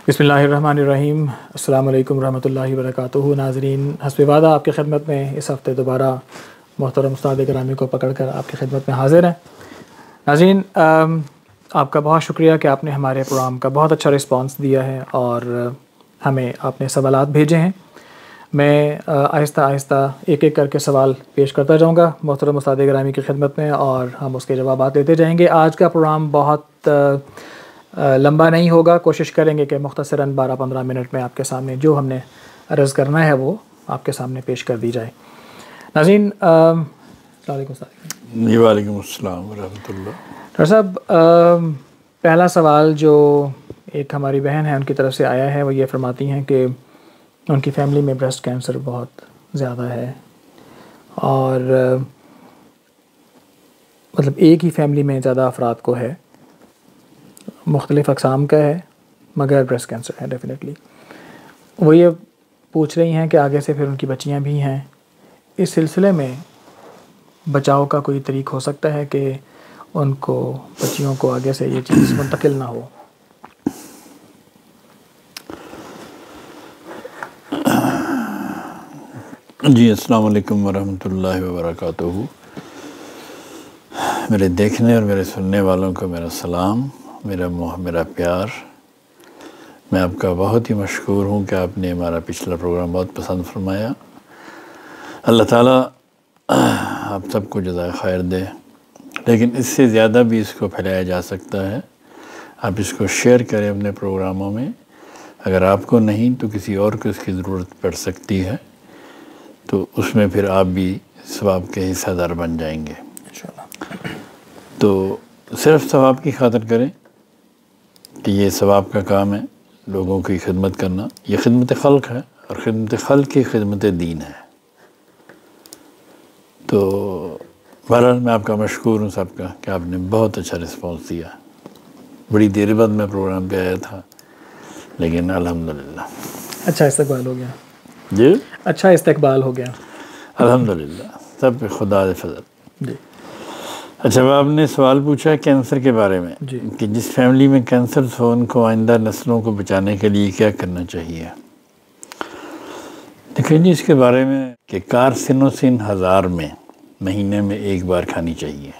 बिस्मिल्लाहिर्रहमानिर्रहीम। अस्सलामु अलैकुम रहमतुल्लाहि व बरकातुहू। नाज़रीन, हस्बे वादा आपकी खिदमत में इस हफ़्ते दोबारा मोहतरम उस्ताद गिरामी को पकड़ कर आपकी खिदमत में हाज़िर हैं। नाज़रीन, आपका बहुत शुक्रिया कि आपने हमारे प्रोग्राम का बहुत अच्छा रिस्पांस दिया है और हमें आपने सवालात भेजे हैं। मैं आहिस्ता आहिस्ता एक एक करके सवाल पेश करता जाऊँगा मोहतरम उस्ताद गिरामी की खिदमत में और हम उसके जवाबात देते जाएँगे। आज का प्रोग्राम बहुत लंबा नहीं होगा। कोशिश करेंगे कि मुख्तसरन 12-15 मिनट में आपके सामने जो हमने अर्ज़ करना है वो आपके सामने पेश कर दी जाए। नाज़रीन, वालेकुम अस्सलाम व रहमतुल्लाह। डॉक्टर साहब, पहला सवाल जो एक हमारी बहन है उनकी तरफ से आया है वो ये फरमाती हैं कि उनकी फ़ैमिली में ब्रेस्ट कैंसर बहुत ज़्यादा है और मतलब एक ही फैमिली में ज़्यादा अफराद को है, मुख्तलिफ़ अक़साम का है मगर ब्रेस्ट कैंसर है डेफिनेटली। वो ये पूछ रही हैं कि आगे से फिर उनकी बच्चियां भी हैं, इस सिलसिले में बचाव का कोई तरीक़ हो सकता है कि उनको बच्चियों को आगे से ये चीज़ मुंतकिल ना हो? जी, अस्सलाम वालेकुम व रहमतुल्लाहि व बरकातुहू। मेरे देखने और मेरे सुनने वालों को मेरा सलाम, मेरा प्यार। मैं आपका बहुत ही मशकूर हूँ कि आपने हमारा पिछला प्रोग्राम बहुत पसंद फरमाया। अल्लाह ताला आप सबको जज़ाए खैर दे। लेकिन इससे ज़्यादा भी इसको फैलाया जा सकता है। आप इसको शेयर करें अपने प्रोग्रामों में। अगर आपको नहीं तो किसी और को इसकी ज़रूरत पड़ सकती है, तो उसमें फिर आप भी सवाब के हिस्सेदार बन जाएंगे इंशाअल्लाह। तो सिर्फ़ सवाब की खातिर करें कि ये सवाब का काम है, लोगों की खिदमत करना। ये खिदमत खल्क़ है और खिदमत खल्क़ की खिदमत दीन है। तो बहरहाल मैं आपका मशकूर हूँ सबका कि आपने बहुत अच्छा रिस्पांस दिया। बड़ी देर बाद मैं प्रोग्राम पे आया था, लेकिन अल्हम्दुलिल्लाह अच्छा इस्तकबाल हो गया जी, अच्छा इस्तकबाल हो गया अल्हम्दुलिल्लाह। सब पे खुदा दे फजल जी। अच्छा, अब आपने सवाल पूछा कैंसर के बारे में जी। कि जिस फैमिली में कैंसर हो उनको आइंदा नस्लों को बचाने के लिए क्या करना चाहिए। देखिए जी, इसके बारे में कि कार्सिनोसिन 1000 में महीने में एक बार खानी चाहिए।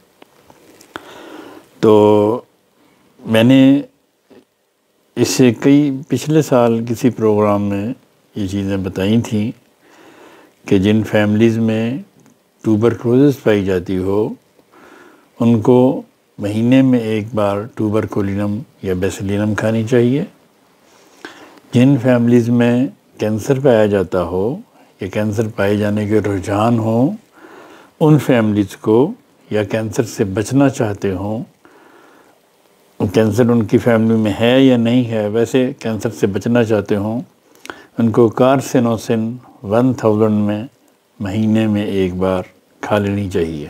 तो मैंने इससे कई पिछले साल किसी प्रोग्राम में ये चीज़ें बताई थी कि जिन फैमिलीज़ में ट्यूबरकुलोसिस पाई जाती हो उनको महीने में एक बार ट्यूबरकुलिनम या बेसिलिनम खानी चाहिए। जिन फैमिलीज़ में कैंसर पाया जाता हो या कैंसर पाए जाने के रुझान हो, उन फैमिलीज़ को या कैंसर से बचना चाहते हों, कैंसर उनकी फैमिली में है या नहीं है, वैसे कैंसर से बचना चाहते हों, उनको कार्सिनोसिन 1000 में महीने में एक बार खा लेनी चाहिए।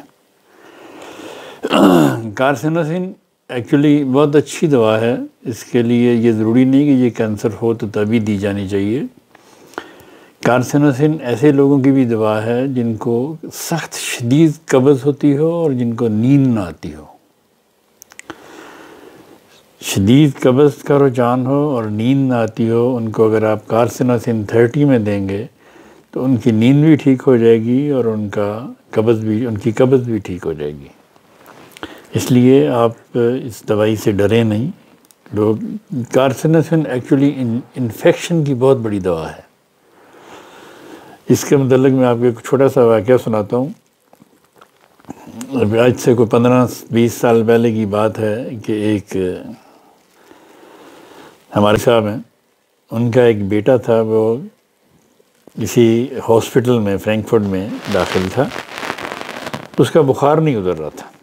कार्सिनोसिन एक्चुअली बहुत अच्छी दवा है। इसके लिए ये ज़रूरी नहीं कि ये कैंसर हो तो तभी दी जानी चाहिए। कार्सिनोसिन ऐसे लोगों की भी दवा है जिनको सख्त शदीद कब्ज़ होती हो और जिनको नींद ना आती हो। शदीद कब्ज़ का रुझान हो और नींद ना आती हो, उनको अगर आप कार्सिनोसिन 30 में देंगे तो उनकी नींद भी ठीक हो जाएगी और उनकी कब्ज़ भी ठीक हो जाएगी। इसलिए आप इस दवाई से डरें नहीं। लोग कार्सिनोसिन एक्चुअली इन्फेक्शन की बहुत बड़ी दवा है। इसके मतलब मैं आपको एक छोटा सा वाक़या सुनाता हूँ। आज से कोई 15-20 साल पहले की बात है कि एक हमारे साहब हैं, उनका एक बेटा था, वो किसी हॉस्पिटल में फ्रैंकफर्ट में दाखिल था। उसका बुखार नहीं उतर रहा था।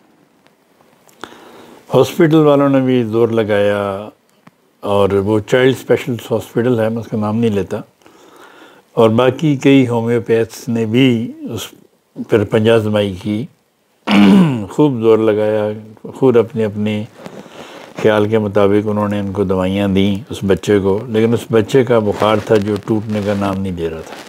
हॉस्पिटल वालों ने भी ज़ोर लगाया और वो चाइल्ड स्पेशलिस्ट हॉस्पिटल है, मैं उसका नाम नहीं लेता, और बाकी कई होम्योपैथ्स ने भी उस पर पंजाजमाई की, खूब ज़ोर लगाया, खुद अपने अपने ख्याल के मुताबिक उन्होंने इनको दवाइयाँ दी उस बच्चे को, लेकिन उस बच्चे का बुखार था जो टूटने का नाम नहीं ले रहा था।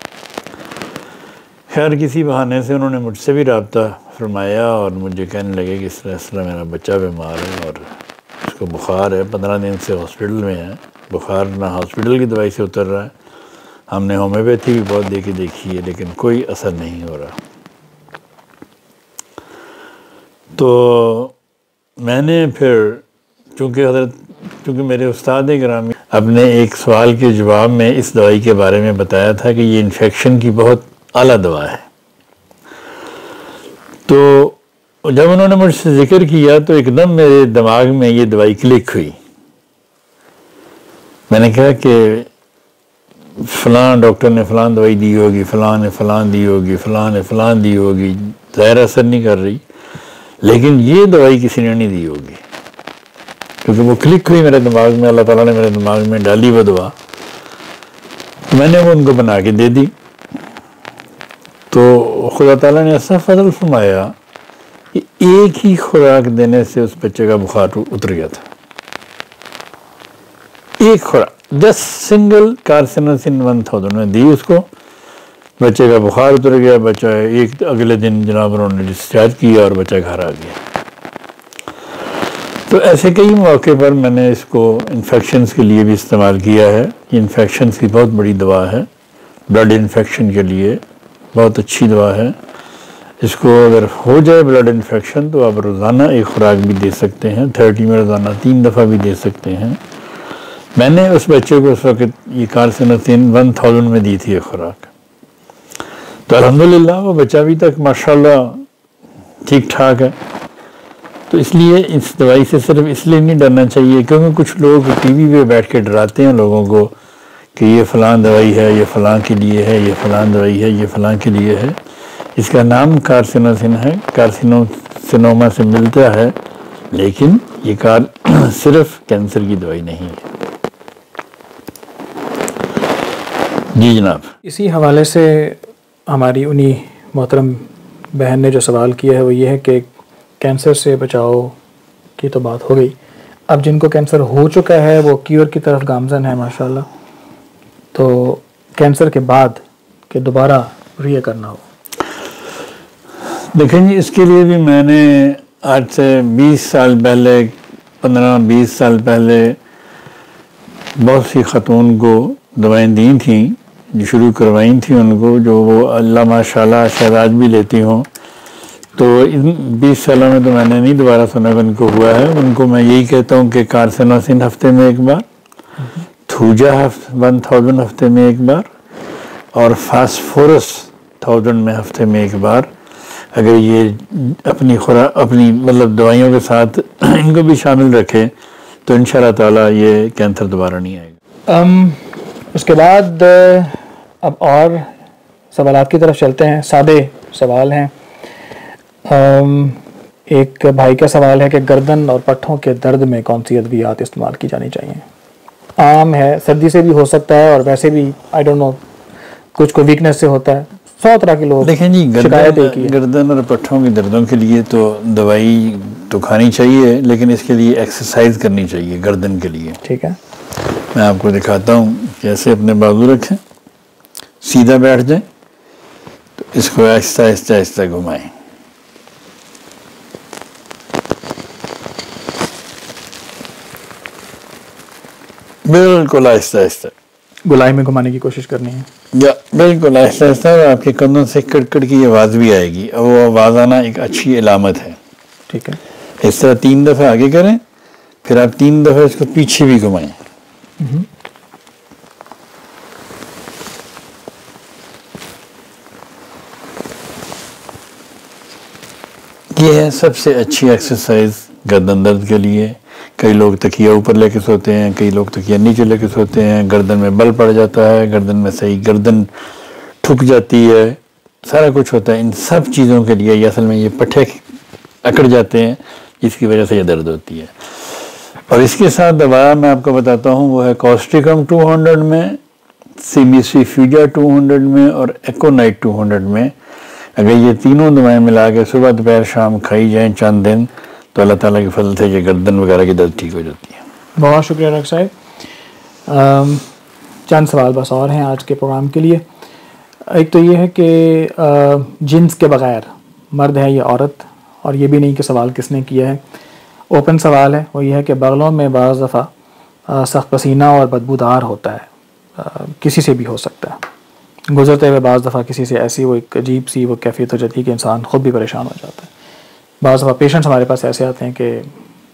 खैर किसी बहाने से उन्होंने मुझसे भी रब्ता फरमाया और मुझे कहने लगे कि इस तरह मेरा बच्चा बीमार है और उसको इसको बुखार है, 15 दिन से हॉस्पिटल में है। बुखार ना हॉस्पिटल की दवाई से उतर रहा है, हमने होम्योपैथी भी बहुत देखी है, लेकिन कोई असर नहीं हो रहा। तो मैंने फिर चूँकि मेरे उस्ताद गिरामी अपने एक सवाल के जवाब में इस दवाई के बारे में बताया था कि ये इन्फेक्शन की बहुत आला दवा है। तो जब उन्होंने मुझसे जिक्र किया तो एकदम मेरे दिमाग में ये दवाई क्लिक हुई। मैंने कहा कि फ़लाँ डॉक्टर ने फ़लाँ दवाई दी होगी, फ़लाँ ने फ़लाँ दी होगी, फ़लाँ ने फ़लाँ दी होगी, ज़ाहिर असर नहीं कर रही, लेकिन ये दवाई किसी ने नहीं दी होगी, क्योंकि वो क्लिक हुई मेरे दिमाग में, अल्लाह ताला ने मेरे दिमाग में डाली वो दवा। मैंने वो उनको बना के दे दी। तो खुदा ताला ने ऐसा फजल फरमाया कि एक ही खुराक देने से उस बच्चे का बुखार उतर गया था। एक खुराक, 10 सिंगल कार्सिनोसिन 1000 में दी उसको, बच्चे का बुखार उतर गया। बच्चा एक अगले दिन जनाब उन्होंने डिस्चार्ज किया और बच्चा घर आ गया। तो ऐसे कई मौके पर मैंने इसको इन्फेक्शंस के लिए भी इस्तेमाल किया है। ये इन्फेक्शंस की बहुत बड़ी दवा है, ब्लड इन्फेक्शन के लिए बहुत अच्छी दवा है। इसको अगर हो जाए ब्लड इन्फेक्शन तो आप रोज़ाना एक खुराक भी दे सकते हैं, 30 में रोज़ाना 3 दफ़ा भी दे सकते हैं। मैंने उस बच्चे को उस वक्त ये कार्सिनोसिन 1000 में दी थी एक खुराक। तो अल्हम्दुलिल्लाह वो बच्चा अभी तक माशाल्लाह ठीक ठाक है। तो इसलिए इस दवाई से सिर्फ इसलिए नहीं डरना चाहिए क्योंकि कुछ लोग टीवी पे बैठ के डराते हैं लोगों को कि ये फ़लाँ दवाई है, ये फ़लाँ के लिए है, ये फ़लाँ दवाई है, ये फ़लाँ के लिए है। इसका नाम कार्सिनोसिन है, कार्सिनोमा से मिलता है, लेकिन ये सिर्फ कैंसर की दवाई नहीं है। जी जनाब। इसी हवाले से हमारी उन्हीं मोहतरम बहन ने जो सवाल किया है वो ये है कि कैंसर से बचाव की तो बात हो गई, अब जिनको कैंसर हो चुका है वो क्योर की तरफ गामजन है माशाल्लाह, तो कैंसर के बाद कि दोबारा रिया करना हो। देखें जी, इसके लिए भी मैंने आज से 20 साल पहले, 15-20 साल पहले बहुत सी ख़तून को दवाएं दी थी, जो शुरू करवाई थी उनको, जो वो अल्लाह माशाल्लाह शायद आज भी लेती हों। तो इन 20 सालों में तो मैंने नहीं दोबारा सुना कि उनको हुआ है। उनको मैं यही कहता हूँ कि कार्सिनोसिन हफ्ते में एक बार, थूजा 1000 हफ्ते में एक बार, और फास्फोरस 1000 में हफ्ते में एक बार, अगर ये अपनी मतलब दवाइयों के साथ इनको भी शामिल रखें तो इंशाअल्लाह ताला ये कैंसर दोबारा नहीं आएगा। उसके बाद अब और सवालात की तरफ चलते हैं। सादे सवाल हैं। एक भाई का सवाल है कि गर्दन और पट्ठों के दर्द में कौन सी अद्वियात इस्तेमाल की जानी चाहिए। आम है, सर्दी से भी हो सकता है और वैसे भी आई डोंट नो कुछ को वीकनेस से होता है। 100 तरह के लोग देखें जी, गर्दन और पट्ठों के दर्दों के लिए तो दवाई तो खानी चाहिए, लेकिन इसके लिए एक्सरसाइज करनी चाहिए गर्दन के लिए। ठीक है, मैं आपको दिखाता हूँ। कैसे अपने बाजू रखें, सीधा बैठ जाएं, तो इसको आहिस्ता आहिस्ता आहिस्ता घुमाएं। बिल्कुल आहिस्ता आहिस्ता गुलाई में घुमाने की कोशिश करनी है। या बिल्कुल आहिस्ता आहिस्ता, आपके कंधों से कड़कड़ की आवाज़ भी आएगी, और वो आवाज़ आना एक अच्छी इलामत है। ठीक है, इस तरह 3 दफ़ा आगे करें, फिर आप 3 दफ़ा इसको पीछे भी घुमाएं। ये है सबसे अच्छी एक्सरसाइज गर्दन दर्द के लिए। कई लोग तकिया ऊपर लेके सोते हैं, कई लोग तकिया नीचे लेके सोते हैं, गर्दन में बल पड़ जाता है, गर्दन में सही गर्दन ठुक जाती है, सारा कुछ होता है। इन सब चीज़ों के लिए असल में ये पट्टे अकड़ जाते हैं, जिसकी वजह से ये दर्द होती है। और इसके साथ दवा मैं आपको बताता हूँ, वो है कॉस्ट्रिकम 200 में, सिमिसिफ्यूजा 200 में और एकोनाइट 200 में। अगर ये तीनों दवाएं मिला के सुबह दोपहर शाम खाई जाएं चंद दिन, तो अल्लाह ताला के फजल से ये गर्दन वगैरह की दर्द ठीक हो जाती है। बहुत शुक्रिया डॉक्टर साहब। चंद सवाल बस और हैं आज के प्रोग्राम के लिए। एक तो ये है कि जिन्स के बग़ैर, मर्द है या औरत, और ये भी नहीं कि सवाल किसने किया है, ओपन सवाल है, वो ये है कि बगलों में बाज़ दफ़ा सख्त पसीना और बदबूदार होता है, किसी से भी हो सकता है। गुज़रते हुए बाज़ दफ़ा किसी से ऐसी वो एक अजीब सी वो कैफियत हो जाती है कि इंसान ख़ुद भी परेशान हो जाता है। बाज़ दफ़ा पेशेंट्स हमारे पास ऐसे आते हैं कि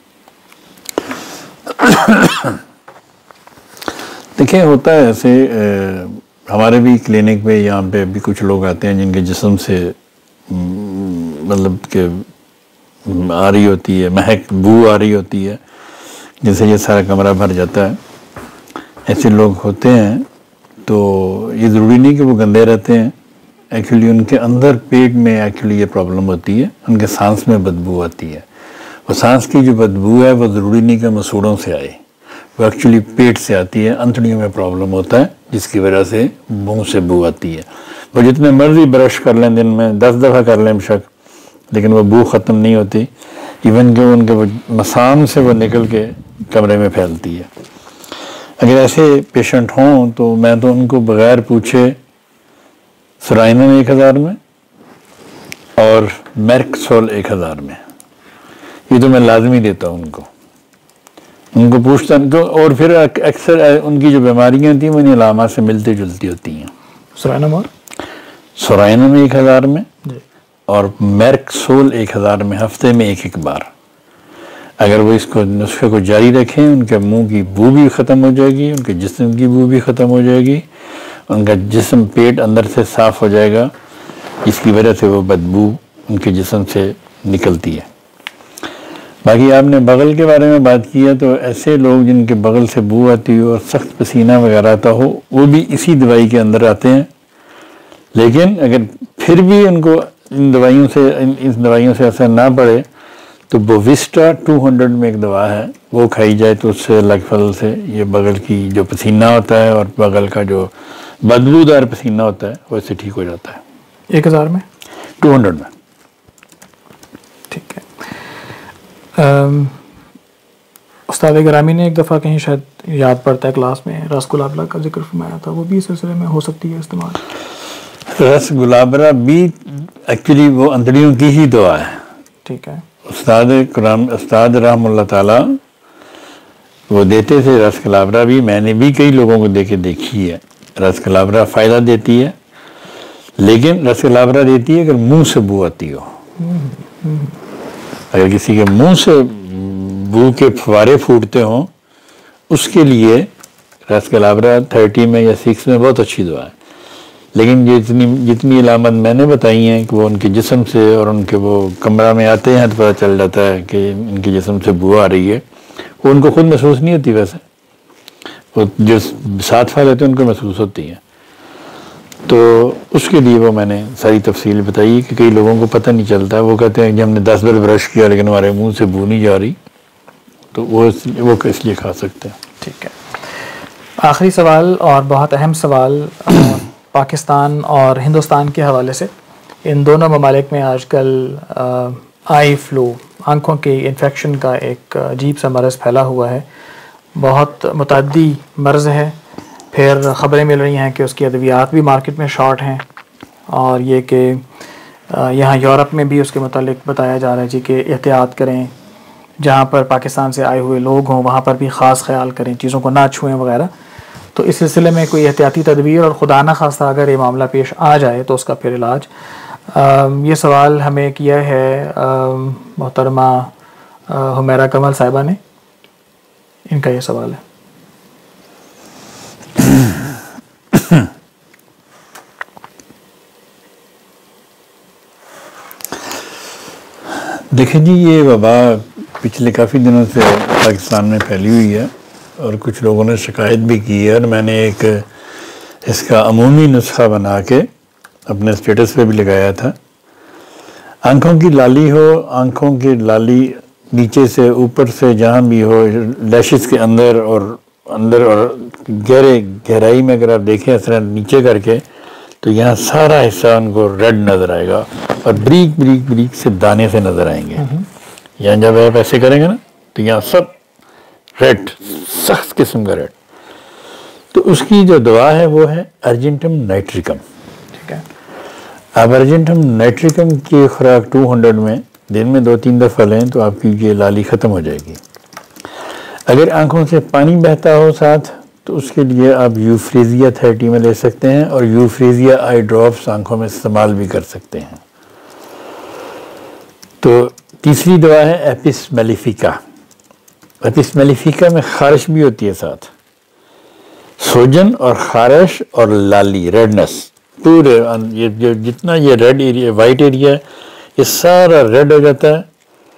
देखिए होता है ऐसे, हमारे भी क्लिनिक में यहाँ पे भी कुछ लोग आते हैं जिनके जिस्म से मतलब कि आ रही होती है, महक बू आ रही होती है, जिससे ये सारा कमरा भर जाता है। ऐसे लोग होते हैं, तो ये ज़रूरी नहीं कि वो गंदे रहते हैं, एक्चुअली उनके अंदर पेट में एक्चुअली ये प्रॉब्लम होती है, उनके सांस में बदबू आती है। वो सांस की जो बदबू है वो ज़रूरी नहीं कि मसूड़ों से आए, वो एक्चुअली पेट से आती है, अंतड़ियों में प्रॉब्लम होता है, जिसकी वजह से मुंह से बू आती है। वो जितने मर्जी ब्रश कर लें, दिन में 10 दफ़ा कर लें बेशक, लेकिन वो बू ख़त्म नहीं होती। इवन कि उनके वो मसान से वो निकल के कमरे में फैलती है। अगर ऐसे पेशेंट हों तो मैं तो उनको बग़ैर पूछे सराइनम 1000 में और मेरक्सोल 1000 में, ये तो मैं लाजमी देता हूँ उनको पूछता उनको। और फिर अक्सर उनकी जो बीमारियाँ थी वो इन इलामात से मिलती जुलती होती हैं। सराइनम 1000 में और मेरक्सोल 1000 में, हफ्ते में एक बार अगर वो इसको नुस्खे को जारी रखें, उनके मुंह की बू भी ख़त्म हो जाएगी, उनके जिस्म की बू भी ख़त्म हो जाएगी, उनका जिस्म पेट अंदर से साफ़ हो जाएगा, इसकी वजह से वो बदबू उनके जिस्म से निकलती है। बाकी आपने बगल के बारे में बात की है, तो ऐसे लोग जिनके बगल से बू आती हो और सख्त पसीना वगैरह आता हो, वो भी इसी दवाई के अंदर आते हैं। लेकिन अगर फिर भी उनको इन दवाइयों से असर ना पड़े तो बोविस्टा 200 में एक दवा है, वो खाई जाए तो उससे लगभग से ये बगल की जो पसीना होता है और बगल का जो बदबूदार पसीना होता है वैसे ठीक हो जाता है। 1000 में 200 में। ठीक है। उस्ताद गिरामी ने एक दफ़ा कहीं शायद याद पड़ता है क्लास में रस गुलाबरा का जिक्र फरमाया था, वो भी इस सिलसिले में हो सकती है इस्तेमाल। रस गुलाबरा भी एक्चुअली वो अंतड़ियों की ही दवा है। ठीक है। उस्ताद रहमतुल्लाह ताला वो देते थे रस गुलाबरा भी, मैंने भी कई लोगों को देके देखी है। रस गुलाबरा फ़ायदा देती है, लेकिन रस गुलाबरा देती है अगर मुंह से बू आती हो। अगर किसी के मुंह से बू के फवारे फूटते हों, उसके लिए रस गुलाबरा 30 में या 6 में बहुत अच्छी दवा है। लेकिन जितनी इलामत मैंने बताई हैं कि वो उनके जिस्म से और उनके वो कमरा में आते हैं तो पता चल जाता है कि इनके जिस्म से बू आ रही है, वो उनको खुद महसूस नहीं होती, वैसे वो जो साथ वाले होते हैं उनको महसूस होती है। तो उसके लिए वो मैंने सारी तफसील बताई कि कई लोगों को पता नहीं चलता, वो कहते हैं कि हमने 10 बार ब्रश किया लेकिन हमारे मुंह से बू नहीं जा रही, तो वो इसलिए खा सकते हैं। ठीक है। आखिरी सवाल और बहुत अहम सवाल पाकिस्तान और हिंदुस्तान के हवाले से। इन दोनों ममालिक में आजकल आई फ्लू, आँखों के इन्फेक्शन का एक अजीब सा मरज़ फैला हुआ है, बहुत मुतअद्दी मर्ज़ है। फिर ख़बरें मिल रही हैं कि उसकी अद्वियात भी मार्केट में शॉर्ट हैं, और ये कि यहाँ यूरोप में भी उसके मुतालिक बताया जा रहा है जी कि एहतियात करें, जहाँ पर पाकिस्तान से आए हुए लोग हों वहाँ पर भी ख़ास ख्याल करें, चीज़ों को ना छुएं वगैरह। तो इस सिलसिले में कोई एहतियाती तदबीर और खुदा न खास्ता अगर ये मामला पेश आ जाए तो उसका फिर इलाज। ये सवाल हमें किया है मोहतरमा हुमैरा कमल साहिबा ने, इनका ये सवाल है। देखिए जी, ये वबा पिछले काफ़ी दिनों से पाकिस्तान में फैली हुई है और कुछ लोगों ने शिकायत भी की है, और मैंने एक इसका अमूमी नुस्खा बना के अपने स्टेटस पे भी लगाया था। आँखों की लाली हो, आँखों की लाली नीचे से ऊपर से जहाँ भी हो, लैशेस के अंदर और गहराई में अगर आप देखें इस तरह नीचे करके, तो यहाँ सारा हिस्सा उनको रेड नज़र आएगा और ब्रीक से दाने से नज़र आएंगे। यहाँ जब आप ऐसे करेंगे ना तो यहाँ सब रेड, सख्त किस्म का रेड। तो उसकी जो दवा है वो है अर्जेंटम नाइट्रिकम। ठीक है। अब अर्जेंटम नाइट्रिकम की खुराक 200 में दिन में 2-3 दफ़ा लें तो आपकी ये लाली ख़त्म हो जाएगी। अगर आँखों से पानी बहता हो साथ तो उसके लिए आप यूफ्रेजिया 30 में ले सकते हैं और यूफ्रेजिया आई ड्रॉप्स आँखों में इस्तेमाल भी कर सकते हैं। तो तीसरी दवा है एपिस मेलिफिका। एपिस मेलिफिका में खारिश भी होती है साथ, सूजन और खारिश और लाली रेडनेस पूरे ये जो जितना ये रेड एरिया वाइट एरिया है ये सारा रेड हो जाता है,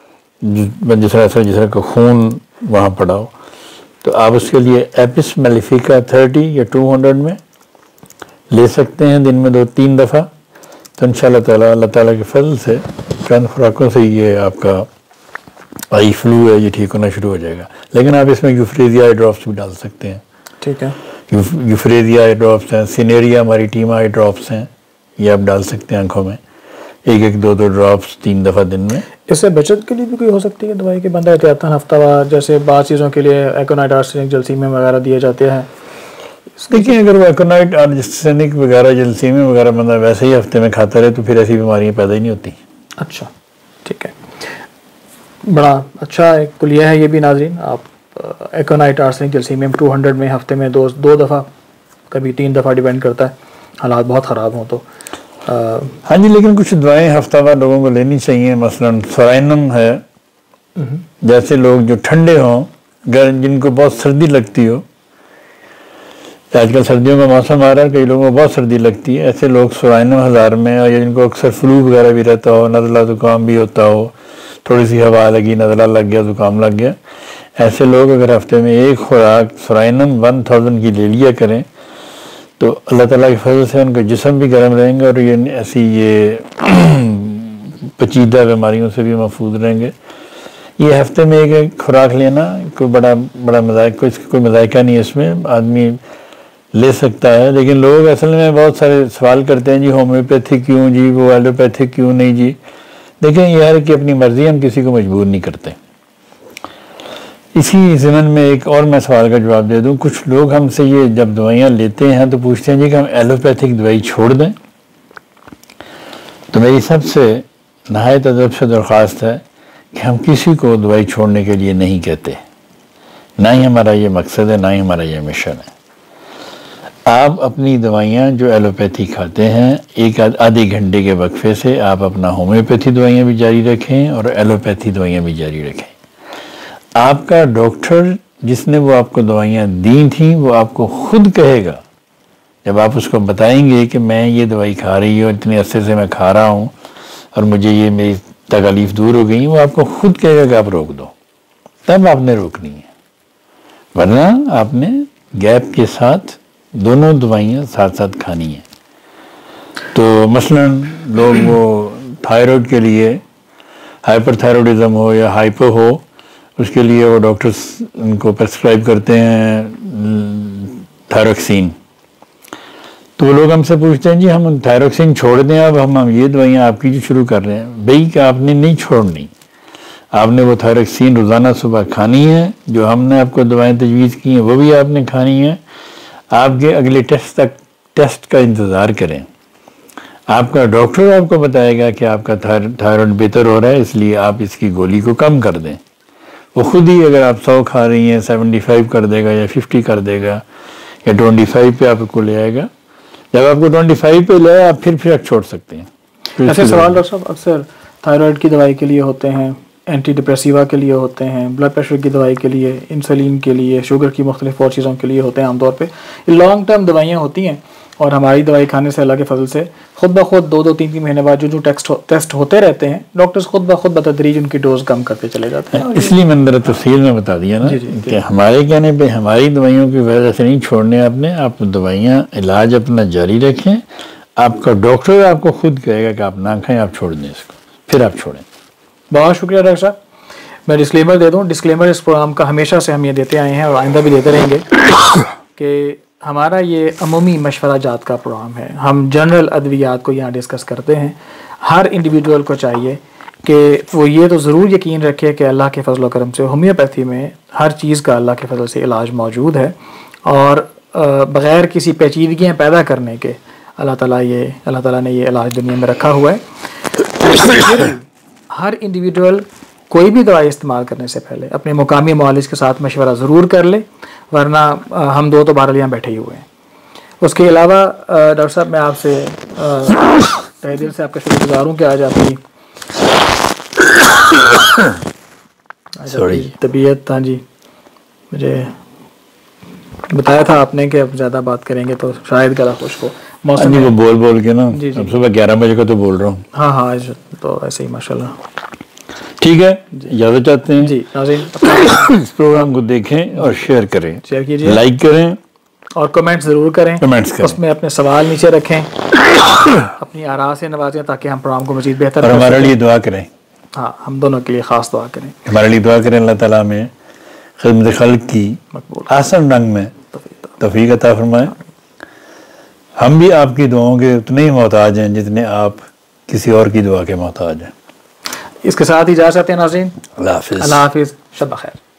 जिस तरह का खून वहाँ पड़ा हो। तो आप उसके लिए एपिस मेलिफिका 30 या 200 में ले सकते हैं दिन में 2-3 दफ़ा। तो इंशाअल्लाह ताला अल्लाह ताला के फजल से चंद खुराकों से ये आपका आई फ्लू है ये ठीक होना शुरू हो जाएगा। लेकिन आप इसमें यूफ्रेजिया आई ड्रॉप्स भी डाल सकते हैं। ठीक है, यूफ्रेजिया आई ड्रॉप्स हैं, सिनेरिया मैरिटीमा आई ड्रॉप्स हैं, ये आप डाल सकते हैं आंखों में 1-2 ड्रॉप्स 3 दफ़ा दिन में। इससे बचत के लिए भी कोई हो सकती है दवाई के बंदा एहतियातन हफ्तावार, जैसे बाद चीज़ों के लिए एकोनाइट आर्सेनिक जलसीमियम वगैरह दिए जाते हैं? देखिए अगर वो एकोनाइट आर्सेनिक वगैरह जलसीमियम वगैरह बंदा वैसे ही हफ्ते में खाता रहे तो फिर ऐसी बीमारियाँ पैदा ही नहीं होती। अच्छा, ठीक है, बड़ा अच्छा एक कुलिया है ये भी नाज़रीन। आप एकोनाइट आर्सेनिक जलसीमियम 200 में हफ्ते में 2 दफ़ा, कभी 3 दफ़ा, डिपेंड करता है हालात बहुत ख़राब हों तो। हाँ जी, लेकिन कुछ दवाएं हफ्तावार लोगों को लेनी चाहिए। मसलन सोराइनम है, जैसे लोग जो ठंडे हों, जिनको बहुत सर्दी लगती हो, आजकल सर्दियों का मौसम आ रहा है, कई लोगों को बहुत सर्दी लगती है, ऐसे लोग सोराइनम 1000 में, और जिनको अक्सर फ्लू वगैरह भी रहता हो, नज़ला ज़ुकाम भी होता हो, थोड़ी सी हवा लगी, नज़ला लग गया, ज़ुकाम लग गया, ऐसे लोग अगर हफ्ते में एक खुराक सोराइनम 1000 की ले लिया करें तो अल्लाह ताला के फजल से उनका जिस्म भी गर्म रहेंगे और ये ऐसी ये पेचीदा बीमारियों से भी महफूज रहेंगे। ये हफ्ते में एक खुराक लेना कोई बड़ा कोई मज़ायका नहीं है, इसमें आदमी ले सकता है। लेकिन लोग असल में बहुत सारे सवाल करते हैं, जी होम्योपैथिक क्यों जी, वो एलोपैथिक क्यों नहीं जी। देखें यार कि अपनी मर्ज़ी, हम किसी को मजबूर नहीं करते। इसी ज़मन में एक और मैं सवाल का जवाब दे दूं, कुछ लोग हमसे ये जब दवाइयाँ लेते हैं तो पूछते हैं जी कि हम एलोपैथिक दवाई छोड़ दें। तो मेरी सबसे नहायत अदब से दरख्वास्त है कि हम किसी को दवाई छोड़ने के लिए नहीं कहते, ना ही हमारा ये मकसद है, ना ही हमारा ये मिशन है। आप अपनी दवाइयाँ जो एलोपैथी खाते हैं, एक आधे घंटे के वक्फे से आप अपना होम्योपैथी दवाइयाँ भी जारी रखें और एलोपैथी दवाइयाँ भी जारी रखें। आपका डॉक्टर जिसने वो आपको दवाइयाँ दी थी वो आपको खुद कहेगा, जब आप उसको बताएंगे कि मैं ये दवाई खा रही हूँ, इतने अरसे से मैं खा रहा हूँ और मुझे ये मेरी तकलीफ़ दूर हो गई, वो आपको खुद कहेगा कि आप रोक दो, तब आपने रोकनी है। वरना आपने गैप के साथ दोनों दवाइयाँ साथ साथ खानी है। तो मसलन लोग वो थायराइड के लिए, हाइपरथायरॉयडिज्म हो या हाइपो हो, उसके लिए वो डॉक्टर्स उनको प्रेस्क्राइब करते हैं थायरोक्सिन। तो वो लोग हमसे पूछते हैं जी हम थायरोक्सिन छोड़ दें, अब हम ये दवाइयाँ आपकी जो शुरू कर रहे हैं। भाई कि आपने नहीं छोड़नी, आपने वो थायरोक्सिन रोज़ाना सुबह खानी है, जो हमने आपको दवाएं तजवीज़ की हैं वो भी आपने खानी है। आपके अगले टेस्ट का इंतज़ार करें, आपका डॉक्टर आपको बताएगा कि आपका थायराइड बेहतर हो रहा है, इसलिए आप इसकी गोली को कम कर दें। वो खुद ही अगर आप 100 खा रही हैं 75 कर देगा या 50 कर देगा या 25 पे आपको ले आएगा। जब आपको 25 पे ले आए आप फिर आप छोड़ सकते हैं। ऐसे सवाल डॉक्टर साहब अक्सर थायराइड की दवाई के लिए होते हैं, एंटी डिप्रेसिवा के लिए होते हैं, ब्लड प्रेशर की दवाई के लिए, इंसुलिन के लिए, शुगर की मुख्तलिफ और चीज़ों के लिए होते हैं। आमतौर पे ये लॉन्ग टर्म दवाइयाँ होती हैं और हमारी दवाई खाने से अल्लाह के फजल से खुद ब खुद 2-3 महीने बाद जो टेस्ट होते रहते हैं, डॉक्टर्स खुद ब खुद बतदरीज उनकी डोज कम करते चले जाते हैं। इसलिए मैंने तफसील में बता दिया ना कि हमारे कहने पे हमारी दवाइयों की वजह से नहीं छोड़ने आपने, आप दवाइयाँ इलाज अपना जारी रखें। आपका डॉक्टर आपको खुद कहेगा कि आप ना खाएं, आप छोड़ दें इसको, फिर आप छोड़ें। बहुत शुक्रिया डॉक्टर साहब। मैं डिस्क्लेमर दे दूँ, डिस्क्लेमर इस प्रोग्राम का हमेशा से हम ये देते आए हैं और आइंदा भी देते रहेंगे कि हमारा ये अमूमी मशवरा जात का प्रोग्राम है। हम जनरल अद्वियात को यहाँ डिस्कस करते हैं। हर इंडिविजुअल को चाहिए कि वो ये तो ज़रूर यकीन रखे कि अल्लाह के फजल करम से होम्योपैथी में हर चीज़ का अल्लाह के फजल से इलाज मौजूद है और बग़ैर किसी पेचीदगियाँ पैदा करने के अल्लाह ताला ने ये इलाज दुनिया में रखा हुआ है। हर इंडिविजुअल कोई भी दवाई इस्तेमाल करने से पहले अपने मुकामी मुआलिज के साथ मशवरा ज़रूर कर ले, वरना हम दो तो बहरहाल यहाँ बैठे ही हुए हैं। उसके अलावा डॉक्टर साहब मैं आपसे तहे दिल से आपका शुक्रगुज़ार हूँ कि आज आपकी तबीयत, हाँ जी, मुझे बताया था आपने कि अब ज़्यादा बात करेंगे तो शायद गला खुश्क हो। मौसम को बोल बोल के ना अब सुबह 11 बजे का तो बोल रहा हूँ। हाँ हाँ, तो ऐसे ही माशाल्लाह। ठीक है, इजाज़त चाहते हैं जी नाज़रीन, इस प्रोग्राम को देखें और शेयर करें, शेयर कीजिए, लाइक करें और कमेंट ज़रूर करें। कमेंट्स करें, उसमें अपने सवाल नीचे रखें, अपनी आरा से नवाजें ताकि हम प्रोग्राम को मज़ीद बेहतर और हमारे लिए दुआ करें। हाँ, हम दोनों के लिए ख़ास दुआ करें, हमारे लिए दुआ करें। अल्लाह ताला में खिदमत खल्क़ की आसान रंग में तौफ़ीक़ अता फरमाए। हम भी आपकी दुआओं के उतने ही मोहताज हैं जितने आप किसी और की दुआ के मोहताज हैं। इसके साथ ही इजाज़त है नाज़रीन। अल्लाह हाफ़िज़। अल्लाह हाफ़िज़, शब ख़ैर।